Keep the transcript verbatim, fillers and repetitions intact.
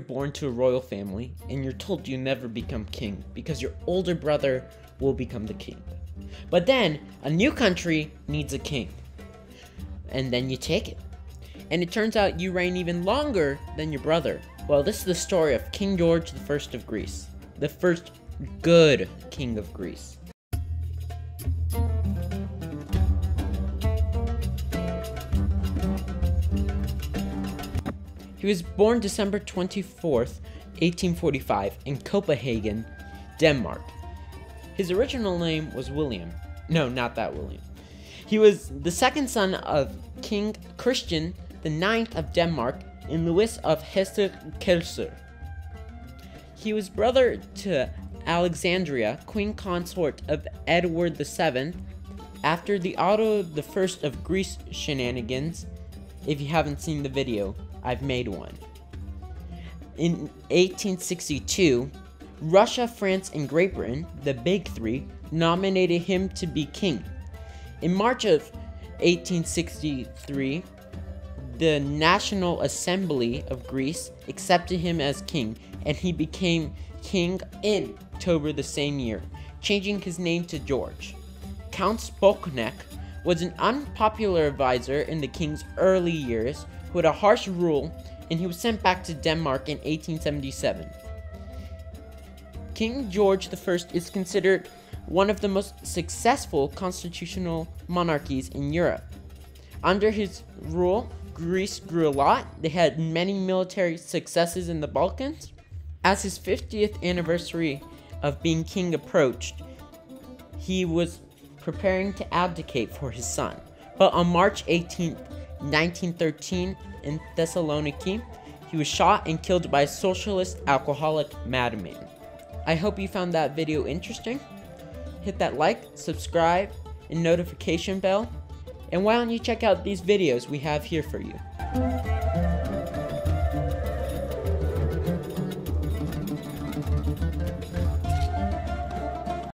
born to a royal family and you're told you never become king because your older brother will become the king. But then a new country needs a king, and then you take it. And it turns out you reign even longer than your brother. Well, this is the story of King George the First of Greece, the first good king of Greece. He was born December twenty-fourth, eighteen forty-five in Copenhagen, Denmark. His original name was William. No, not that William. He was the second son of King Christian the Ninth of Denmark and Louis of Hesse-Kassel. He was brother to Alexandria, queen consort of Edward the Seventh, after the Otto the First of Greece shenanigans. If you haven't seen the video, I've made one. In eighteen sixty-two, Russia, France, and Great Britain, the Big Three, nominated him to be king. In March of eighteen sixty-three, the National Assembly of Greece accepted him as king, and he became king in October the same year, changing his name to George. Count Spockneck was an unpopular advisor in the king's early years who had a harsh rule, and he was sent back to Denmark in eighteen seventy-seven. King George the First is considered one of the most successful constitutional monarchies in Europe. Under his rule, Greece grew a lot. They had many military successes in the Balkans. As his fiftieth anniversary of being king approached, he was preparing to abdicate for his son. But on March eighteenth, nineteen thirteen, in Thessaloniki, he was shot and killed by a socialist alcoholic madman. I hope you found that video interesting. Hit that like, subscribe, and notification bell. And why don't you check out these videos we have here for you.